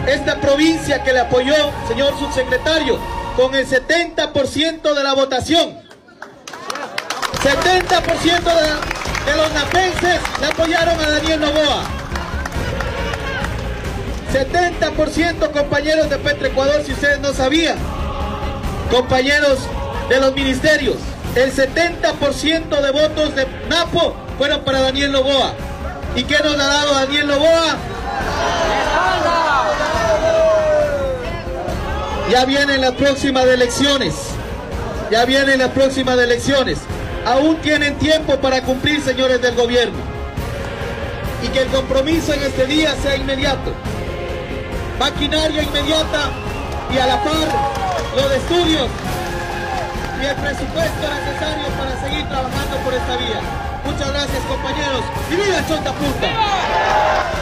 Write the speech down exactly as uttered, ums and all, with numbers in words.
esta provincia que le apoyó, señor subsecretario, con el setenta por ciento de la votación. setenta por ciento de, de los napenses le apoyaron a Daniel Noboa. setenta por ciento, compañeros de Petroecuador, si ustedes no sabían, compañeros de los ministerios, el setenta por ciento de votos de Napo fueron para Daniel Noboa. ¿Y qué nos ha dado Daniel Noboa? Ya vienen las próximas elecciones, ya vienen las próximas elecciones. Aún tienen tiempo para cumplir, señores del gobierno, y que el compromiso en este día sea inmediato. Maquinaria inmediata y a la par los estudios y el presupuesto necesario para seguir trabajando por esta vía. Muchas gracias, compañeros, y viva Chonta Punta.